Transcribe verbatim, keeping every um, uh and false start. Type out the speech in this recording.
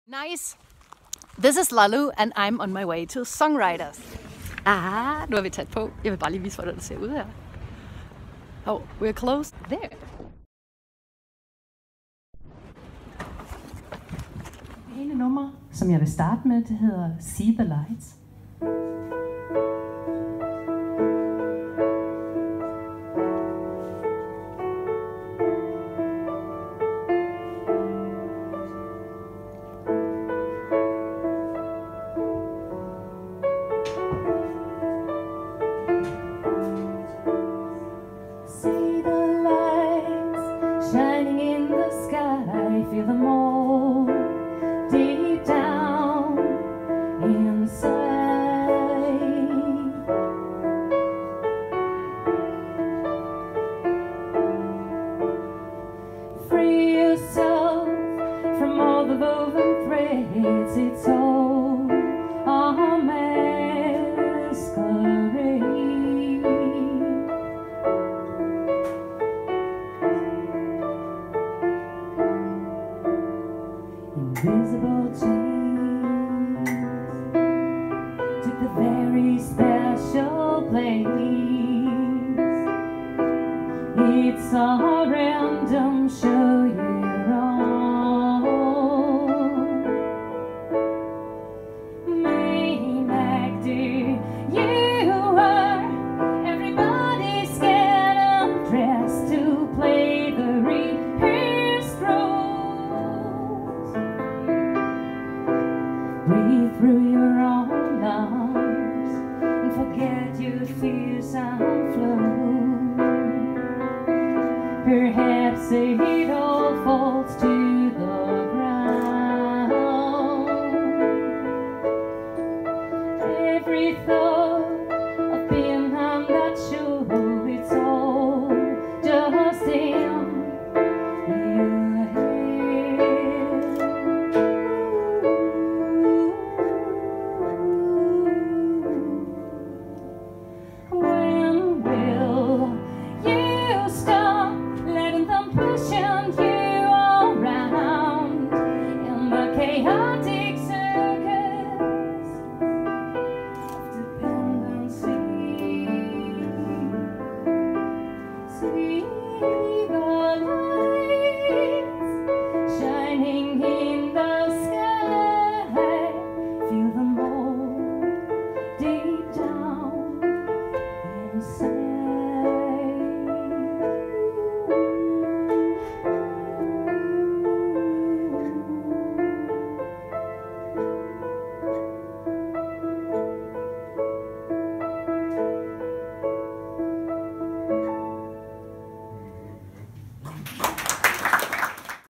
Nice. This is Lalou, and I'm on my way to Songwriters. Ah, nu er vi tæt på. Jeg vil bare lige vise, hvordan det ser ud her. Oh, we're close. There. Det ene nummer, som jeg vil starte med, det hedder See the Lights. Shining in the sky, feel them all deep down inside. Free yourself from all the woven threads, it's all a masquerade. Invisible chains took the very special place. It's a random show you're on. Main actor, you are. Everybody's scared and dressed to play the rehearsed role. Breathe through your own lungs and forget your fears and flow. Perhaps it all falls to the ground. Every thought of being on that show, it's all just in your head. When will you stop letting them pushing you around in the chaotic